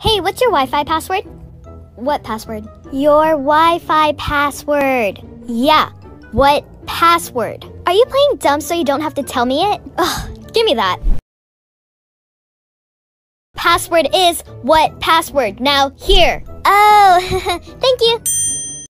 Hey, what's your Wi-Fi password? What password? Your Wi-Fi password. Yeah, what password? Are you playing dumb so you don't have to tell me it? Ugh, give me that. Password is what password? Now, here. Oh, thank you.